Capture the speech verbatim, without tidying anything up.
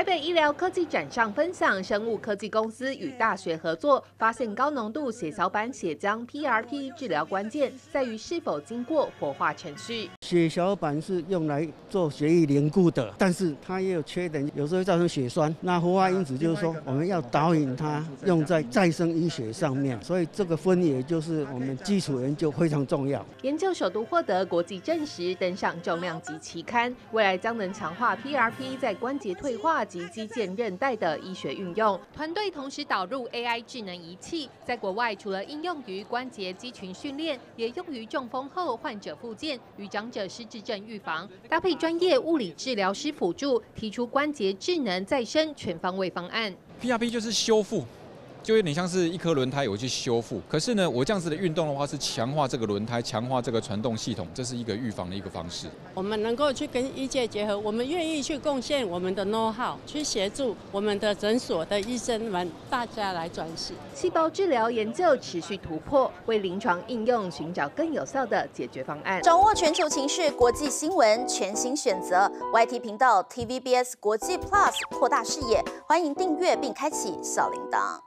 北医疗科技展上分享，生物科技公司与大学合作，发现高浓度血小板血浆 P R P 治疗关键在于是否经过活化程序。 血小板是用来做血液凝固的，但是它也有缺点，有时候会造成血栓。那活化因子就是说，我们要导引它用在再生医学上面，所以这个分野就是我们基础研究非常重要。 研究首度获得国际证实，登上重量级期刊，未来将能强化 P R P 在关节退化及肌腱韧带的医学运用。团队同时导入 A I 智能仪器，在国外除了应用于关节肌群训练，也用于中风后患者复健与长者失智症预防，搭配专业物理治疗师辅助，提出关节智能再生全方位方案。 P R P 就是修复。就有点像是一颗轮胎，我去修复。可是呢，我这样子的运动的话，是强化这个轮胎，强化这个传动系统，这是一个预防的一个方式。 我们能够去跟医界结合，我们愿意去贡献我们的 know how， 去协助我们的诊所的医生们，大家来转型。 细胞治疗研究持续突破，为临床应用寻找更有效的解决方案。 掌握全球情势、国际新闻，全新选择 Y T 频道 T V B S 国际 Plus， 扩大视野。欢迎订阅并开启小铃铛。